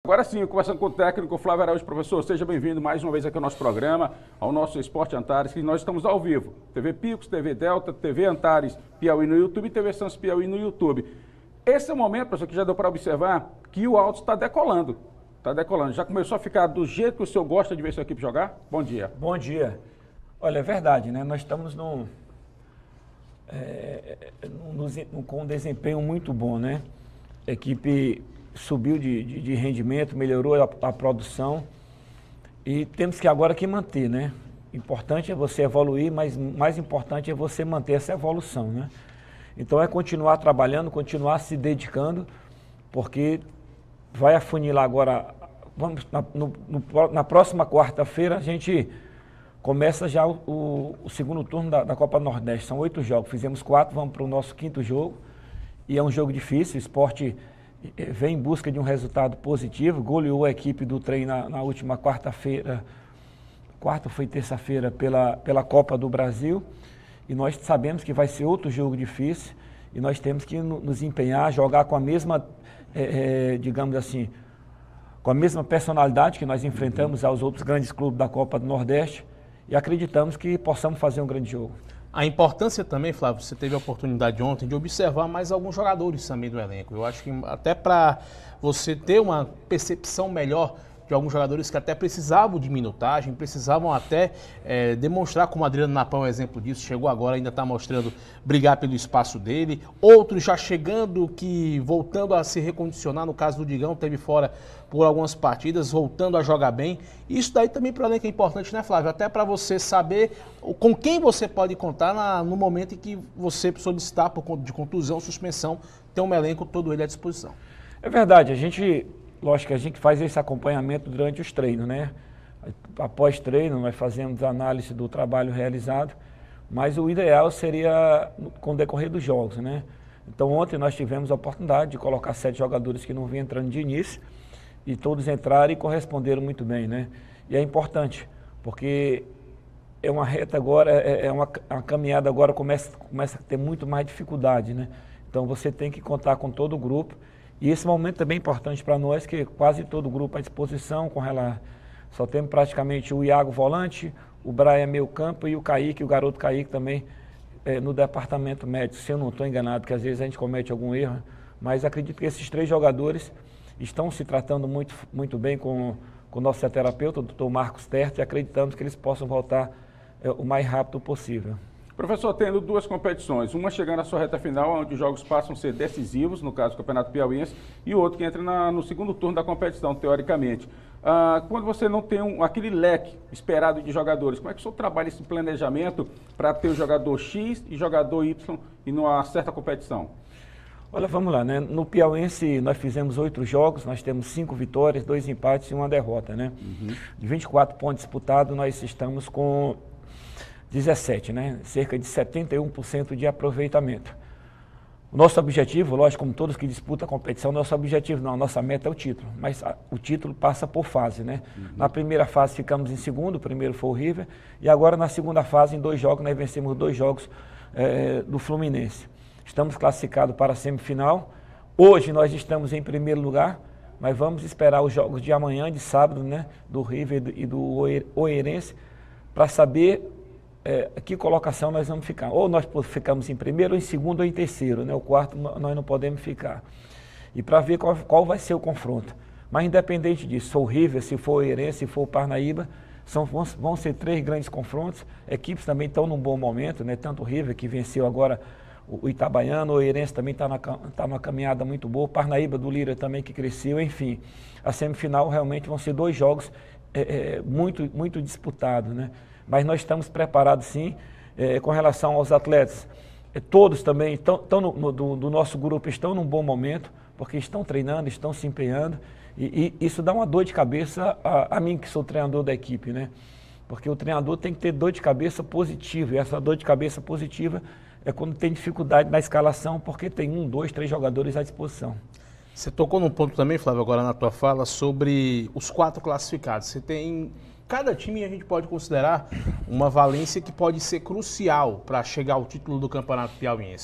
Agora sim, conversando com o técnico Flávio Araújo. Professor, seja bem-vindo mais uma vez aqui ao nosso programa, ao nosso Esporte Antares, que nós estamos ao vivo. TV Picos, TV Delta, TV Antares Piauí no YouTube e TV Santos Piauí no YouTube. Esse é o momento, professor, que já deu para observar que o Altos está decolando. Está decolando. Já começou a ficar do jeito que o senhor gosta de ver sua equipe jogar? Bom dia. Bom dia. Olha, é verdade, né? Nós estamos com um desempenho muito bom, né? A equipe subiu de rendimento, melhorou a produção e temos que agora manter, né? Importante é você evoluir, mas mais importante é você manter essa evolução, né? Então é continuar trabalhando, continuar se dedicando, porque vai afunilar agora. Vamos na próxima quarta-feira a gente começa já o segundo turno da Copa Nordeste. São 8 jogos, fizemos 4, vamos para o nosso 5º jogo e é um jogo difícil. O Sport vem em busca de um resultado positivo, goleou a equipe do Trem na última quarta-feira, foi terça-feira, pela Copa do Brasil, e nós sabemos que vai ser outro jogo difícil, e nós temos que nos empenhar, jogar com a mesma, digamos assim, com a mesma personalidade que nós enfrentamos aos outros grandes clubes da Copa do Nordeste, e acreditamos que possamos fazer um grande jogo. A importância também, Flávio, você teve a oportunidade ontem de observar mais alguns jogadores também do elenco. Eu acho que até para você ter uma percepção melhor de alguns jogadores que até precisavam de minutagem, precisavam até demonstrar, como o Adriano Napão é um exemplo disso, chegou agora, ainda está mostrando brigar pelo espaço dele. Outros já chegando, voltando a se recondicionar, no caso do Digão, teve fora por algumas partidas, voltando a jogar bem. Isso daí também para o elenco é importante, né, Flávio? Até para você saber com quem você pode contar no momento em que você solicitar por conta de contusão, suspensão, ter um elenco todo ele à disposição. É verdade, lógico que a gente faz esse acompanhamento durante os treinos, né? Após treino, nós fazemos análise do trabalho realizado, mas o ideal seria com o decorrer dos jogos, né? Então ontem nós tivemos a oportunidade de colocar 7 jogadores que não vinham entrando de início, e todos entraram e corresponderam muito bem, né? E é importante, porque é uma reta agora, uma caminhada agora começa a ter muito mais dificuldade, né? Então você tem que contar com todo o grupo. E esse momento também é importante para nós, que quase todo o grupo à disposição, só temos praticamente o Iago volante, o Brian meio campo e o Kaique, o garoto Kaique também no departamento médico, se eu não estou enganado, que às vezes a gente comete algum erro, mas acredito que esses 3 jogadores estão se tratando muito, muito bem com o nosso terapeuta, o Dr. Marcos Terti, e acreditamos que eles possam voltar o mais rápido possível. Professor, tendo 2 competições, uma chegando à sua reta final, onde os jogos passam a ser decisivos, no caso do Campeonato Piauiense, e o outro que entra no segundo turno da competição, teoricamente. Quando você não tem aquele leque esperado de jogadores, como é que o senhor trabalha esse planejamento para ter o jogador X e jogador Y em uma certa competição? Olha, vamos lá, né? No Piauiense nós fizemos 8 jogos, nós temos 5 vitórias, 2 empates e 1 derrota, né? De 24 pontos disputados, nós estamos com 17, né? Cerca de 71% de aproveitamento. O nosso objetivo, lógico, como todos que disputam a competição, nossa meta é o título, mas o título passa por fase, né? Na primeira fase ficamos em segundo, o primeiro foi o River, e agora na segunda fase, em 2 jogos, nós vencemos 2 jogos do Fluminense. Estamos classificados para a semifinal. Hoje nós estamos em primeiro lugar, mas vamos esperar os jogos de amanhã, de sábado, né? Do River e do Oeirense, para saber que colocação nós vamos ficar. Ou nós ficamos em primeiro, ou em segundo, ou em terceiro, né? O quarto nós não podemos ficar. E para ver qual vai ser o confronto. Mas independente disso, se for o River, se for o Oeirense, se for o Parnaíba, vão ser 3 grandes confrontos. Equipes também estão num bom momento, né? Tanto o River, que venceu agora o Itabaiano, o Oeirense também está numa caminhada muito boa, o Parnaíba do Lira também que cresceu, enfim. A semifinal realmente vão ser 2 jogos muito, muito disputados, né? Mas nós estamos preparados sim, com relação aos atletas. Todos também do nosso grupo estão num bom momento, porque estão treinando, estão se empenhando, e isso dá uma dor de cabeça a mim, que sou treinador da equipe, né? Porque o treinador tem que ter dor de cabeça positiva, e essa dor de cabeça positiva é quando tem dificuldade na escalação, porque tem 1, 2, 3 jogadores à disposição. Você tocou num ponto também, Flávio, agora na tua fala, sobre os 4 classificados. Você tem cada time a gente pode considerar uma valência que pode ser crucial para chegar ao título do Campeonato Piauiense.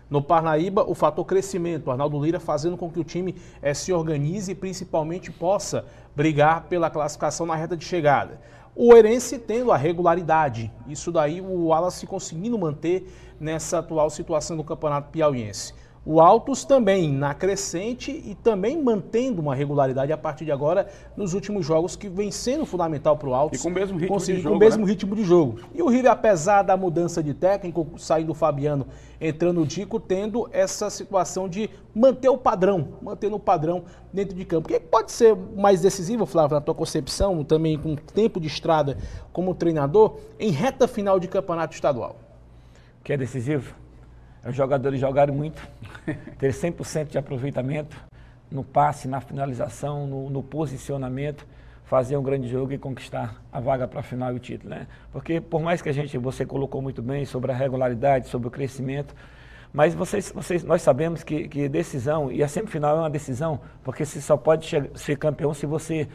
No Parnaíba, o fator crescimento, Arnaldo Lira fazendo com que o time se organize e principalmente possa brigar pela classificação na reta de chegada. O Oeirense tendo a regularidade, isso daí o Wallace conseguindo manter nessa atual situação do Campeonato Piauiense. O Altos também na crescente e também mantendo uma regularidade a partir de agora nos últimos jogos, que vem sendo fundamental para o Altos. E com o mesmo ritmo de jogo. Com o mesmo ritmo de jogo. E o River, apesar da mudança de técnico, saindo o Fabiano, entrando o Dico, tendo essa situação de manter o padrão, mantendo o padrão dentro de campo. O que pode ser mais decisivo, Flávio, na tua concepção, também com tempo de estrada como treinador, em reta final de campeonato estadual? O que é decisivo? Os jogadores jogarem muito, ter 100% de aproveitamento no passe, na finalização, no posicionamento, fazer um grande jogo e conquistar a vaga para a final e o título, né? Porque por mais que você colocou muito bem sobre a regularidade, sobre o crescimento, mas nós sabemos que decisão, e a semifinal é uma decisão, porque você só pode ser campeão se você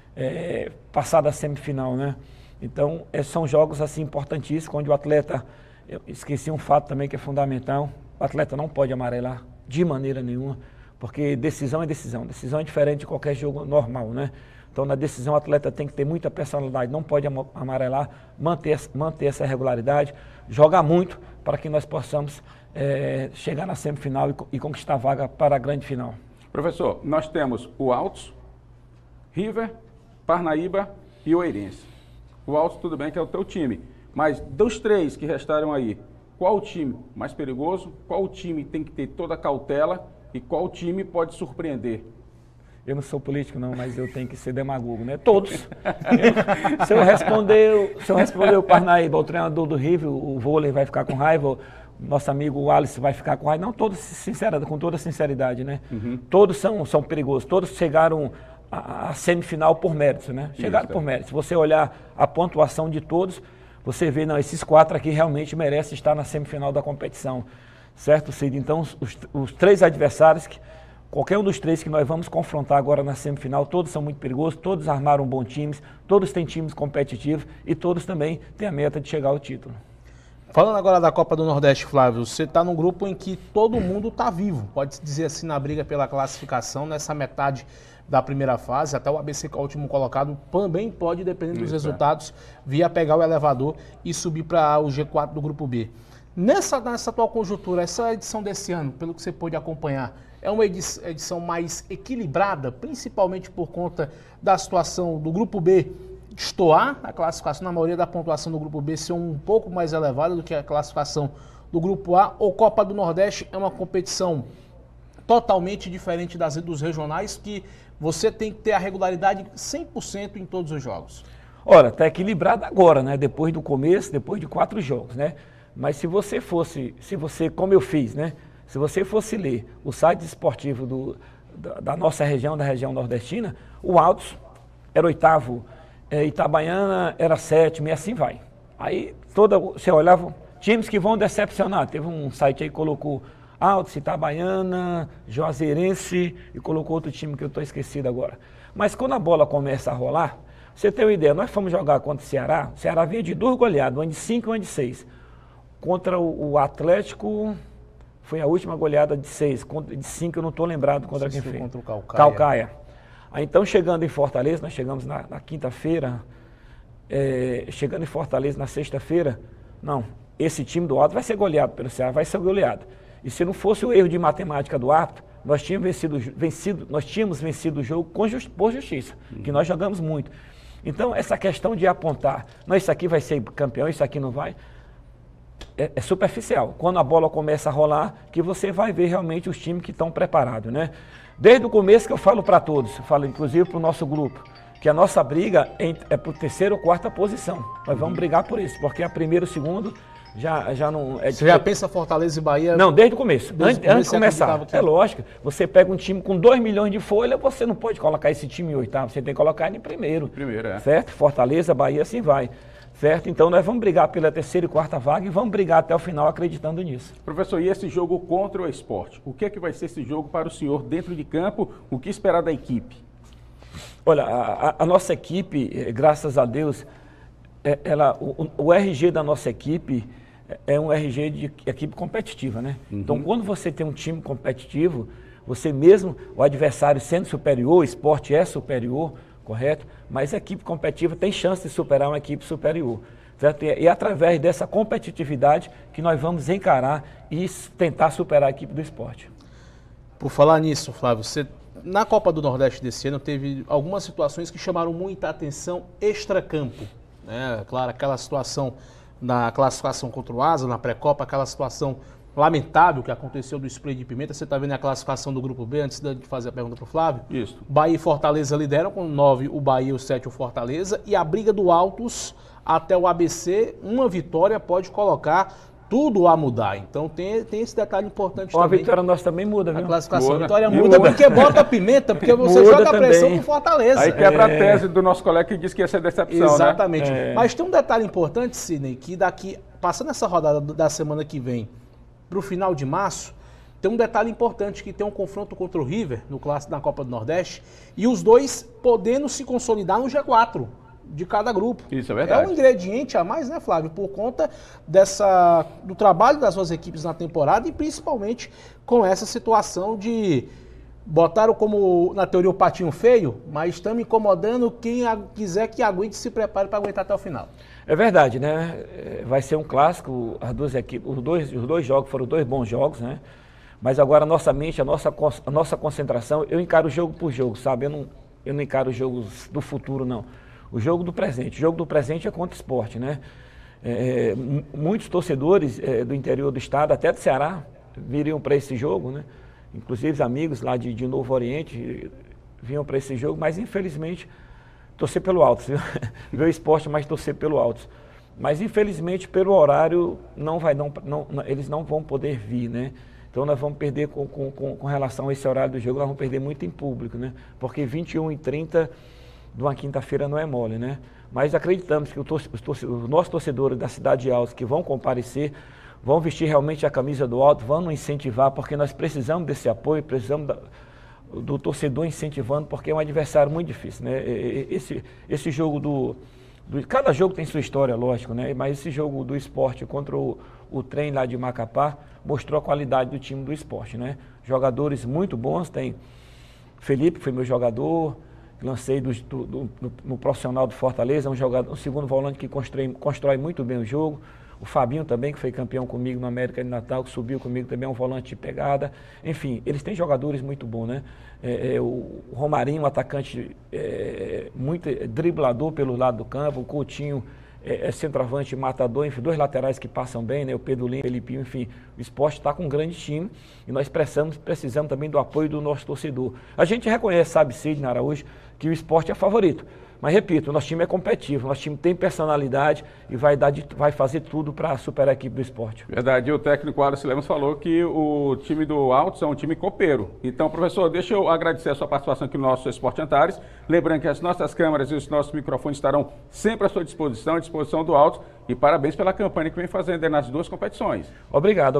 passar da semifinal, né? Então, são jogos assim importantíssimos, onde o atleta... Eu esqueci um fato também que é fundamental: o atleta não pode amarelar de maneira nenhuma, porque decisão é decisão. Decisão é diferente de qualquer jogo normal, né? Então, na decisão, o atleta tem que ter muita personalidade, não pode amarelar, manter essa regularidade, jogar muito para que nós possamos chegar na semifinal e conquistar a vaga para a grande final. Professor, nós temos o Altos, River, Parnaíba e o Oeirense. O Altos, tudo bem que é o teu time. Mas dos três que restaram aí, qual o time mais perigoso, qual o time tem que ter toda a cautela e qual o time pode surpreender? Eu não sou político não, mas eu tenho que ser demagogo, né? Todos. Se eu responder o Parnaíba, o treinador do River, o vôlei vai ficar com raiva, o nosso amigo Wallace vai ficar com raiva. Não, todos com toda sinceridade, né? Uhum. Todos são perigosos, todos chegaram à semifinal por mérito, né? Chegaram por mérito. Se você olhar a pontuação de todos, você vê, não, esses 4 aqui realmente merecem estar na semifinal da competição, certo, Cid? Então, os 3 adversários, qualquer um dos 3 que nós vamos confrontar agora na semifinal, todos são muito perigosos, todos armaram bons times, todos têm times competitivos e todos também têm a meta de chegar ao título. Falando agora da Copa do Nordeste, Flávio, você está num grupo em que todo mundo está vivo, pode-se dizer assim, na briga pela classificação, nessa metade da primeira fase, até o ABC, que é o último colocado, também pode, dependendo dos resultados, vir a pegar o elevador e subir para o G4 do Grupo B. Nessa atual conjuntura, essa edição desse ano, pelo que você pôde acompanhar, é uma edição mais equilibrada, principalmente por conta da situação do Grupo B destoar, a classificação na maioria da pontuação do Grupo B ser um pouco mais elevada do que a classificação do Grupo A, ou Copa do Nordeste é uma competição totalmente diferente dos regionais, que você tem que ter a regularidade 100% em todos os jogos? Ora, está equilibrado agora, né? Depois do começo, depois de 4 jogos, né? Mas se você, como eu fiz, né? Se você fosse ler o site esportivo da nossa região, da região nordestina, o Altos era 8º, Itabaiana era 7º e assim vai. Aí você olhava, times que vão decepcionar. Teve um site aí que colocou Altos, Itabaiana, Juazeirense e colocou outro time que eu estou esquecido agora. Mas quando a bola começa a rolar, você tem uma ideia, nós fomos jogar contra o Ceará vinha de 2 goleadas, uma de 5 e uma de 6. Contra o Atlético, foi a última goleada de 6, de 5 eu não estou lembrado contra quem foi. Contra o Calcaia. Aí, então, chegando em Fortaleza, nós chegamos na quinta-feira, chegando em Fortaleza na sexta-feira, não, esse time do Alto vai ser goleado pelo Ceará, vai ser goleado. E se não fosse o erro de matemática do árbitro, nós tínhamos vencido o jogo por justiça, que nós jogamos muito. Então, essa questão de apontar, não, isso aqui vai ser campeão, isso aqui não vai, é superficial. Quando a bola começa a rolar, que você vai ver realmente os times que estão preparados, né? Desde o começo que eu falo para todos, eu falo inclusive para o nosso grupo, que a nossa briga é por 3ª ou 4ª posição. Nós vamos brigar por isso, porque a 1º e o 2º já não... Você já pensa Fortaleza e Bahia? Não, desde o começo. Antes de começar. É lógico, você pega um time com 2 milhões de folha, você não pode colocar esse time em 8º, você tem que colocar ele em primeiro. Certo? Fortaleza, Bahia, assim vai. Certo? Então nós vamos brigar pela 3ª e 4ª vaga e vamos brigar até o final acreditando nisso. Professor, e esse jogo contra o Sport? O que é que vai ser esse jogo para o senhor dentro de campo? O que esperar da equipe? Olha, a nossa equipe, graças a Deus, o RG da nossa equipe é um RG de equipe competitiva, né? Então, quando você tem um time competitivo, você mesmo, o adversário sendo superior, o esporte é superior, correto? Mas a equipe competitiva tem chance de superar uma equipe superior. Certo? E é através dessa competitividade que nós vamos encarar e tentar superar a equipe do esporte. Por falar nisso, Flávio, você, na Copa do Nordeste desse ano teve algumas situações que chamaram muita atenção extracampo, né? Claro, aquela situação na classificação contra o Asa, na pré-copa, aquela situação lamentável que aconteceu do spray de pimenta. Você está vendo a classificação do grupo B, antes de fazer a pergunta para o Flávio? Isso. Bahia e Fortaleza lideram com 9 o Bahia e o 7 o Fortaleza, e a briga do Altos até o ABC, uma vitória pode colocar tudo a mudar. Então tem esse detalhe importante também. A vitória nossa também muda, viu? A classificação. Muda. A vitória muda porque bota a pimenta, porque você Muda joga a pressão também. pro Fortaleza. Aí quebra a tese do nosso colega que disse que ia ser decepção, Exatamente. né? Mas tem um detalhe importante, Sidney, que daqui, passando essa rodada da semana que vem para o final de março, tem um detalhe importante, que tem um confronto contra o River no clássico na Copa do Nordeste, e os dois podendo se consolidar no G4 de cada grupo. Isso é verdade. É um ingrediente a mais, né, Flávio? Por conta do trabalho das suas equipes na temporada e principalmente com essa situação de botaram como, na teoria, o patinho feio, mas estamos incomodando quem quiser que aguente, se prepare para aguentar até o final. É verdade, né? Vai ser um clássico, as duas equipes, os dois jogos foram dois bons jogos, né? Mas agora a nossa mente, a nossa concentração, eu encaro jogo por jogo, sabe? Eu não encaro jogos do futuro, não. O jogo do presente. O jogo do presente é contra o esporte, né? Muitos torcedores do interior do estado, até do Ceará, viriam para esse jogo, né? Inclusive os amigos lá de Novo Oriente vinham para esse jogo, mas infelizmente torcer pelo Altos, viu? Ver o esporte, mas torcer pelo Altos. Mas infelizmente pelo horário eles não vão poder vir, né? Então nós vamos perder com relação a esse horário do jogo, nós vamos perder muito em público, né? Porque 21h30 de uma quinta-feira não é mole, né? Mas acreditamos que os nossos torcedores da cidade de Altos que vão comparecer, vão vestir realmente a camisa do Alto, vão nos incentivar, porque nós precisamos desse apoio, precisamos do torcedor incentivando, porque é um adversário muito difícil, né? Esse jogo cada jogo tem sua história, lógico, né? Mas esse jogo do esporte contra o Trem lá de Macapá mostrou a qualidade do time do esporte, né? Jogadores muito bons, tem Felipe, que foi meu jogador, lancei no profissional do Fortaleza, um segundo volante que constrói muito bem o jogo. O Fabinho também, que foi campeão comigo no América de Natal, que subiu comigo também, é um volante de pegada. Enfim, eles têm jogadores muito bons, né? O Romarinho, um atacante muito driblador pelo lado do campo. O Coutinho centroavante, matador. Enfim, dois laterais que passam bem, né? O Pedro Lima, o Felipinho, enfim. O esporte está com um grande time e nós precisamos também do apoio do nosso torcedor. A gente reconhece, sabe, Sidney Araújo, que o esporte é favorito. Mas, repito, o nosso time é competitivo, o nosso time tem personalidade e vai fazer tudo para superar a equipe do esporte. Verdade, e o técnico Wallace Lemos falou que o time do Altos é um time copeiro. Então, professor, deixa eu agradecer a sua participação aqui no nosso Esporte Antares. Lembrando que as nossas câmeras e os nossos microfones estarão sempre à sua disposição, à disposição do Altos. E parabéns pela campanha que vem fazendo nas duas competições. Obrigado.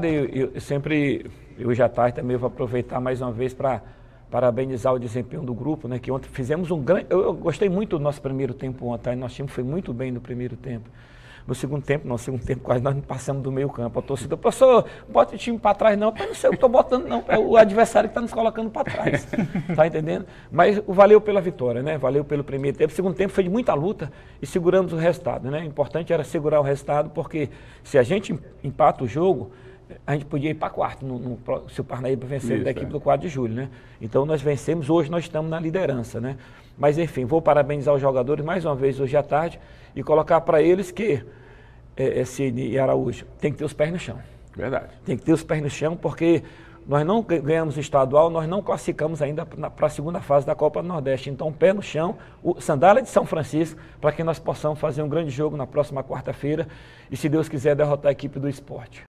Eu já tarde também vou aproveitar mais uma vez para parabenizar o desempenho do grupo, né? Que ontem fizemos um grande... Eu gostei muito do nosso primeiro tempo ontem, nosso time foi muito bem no primeiro tempo. No segundo tempo quase nós não passamos do meio campo. A torcida, professor, bota o time para trás não. Eu não sei, eu estou botando não, é o adversário que está nos colocando para trás. Tá entendendo? Mas valeu pela vitória, né? Valeu pelo primeiro tempo. O segundo tempo foi de muita luta e seguramos o resultado, né? O importante era segurar o resultado, porque se a gente empata o jogo, a gente podia ir para quarto, se o Parnaíba vencer da equipe do 4 de julho, né? Então nós vencemos, hoje nós estamos na liderança, né? Mas enfim, vou parabenizar os jogadores mais uma vez hoje à tarde e colocar para eles que, Sidney e Araújo, tem que ter os pés no chão. Verdade. Tem que ter os pés no chão, porque nós não ganhamos o estadual, nós não classificamos ainda para a segunda fase da Copa do Nordeste. Então, pé no chão, sandália de São Francisco, para que nós possamos fazer um grande jogo na próxima quarta-feira e, se Deus quiser, derrotar a equipe do esporte.